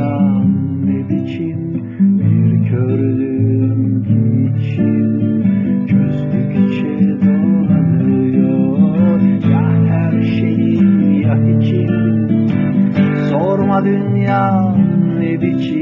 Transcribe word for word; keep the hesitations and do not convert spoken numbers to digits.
dünya ne biçim bir kördüm ki içim çözdükçe dolanıyor. Ya her şeyim ya hiçim, sorma dünya ne biçim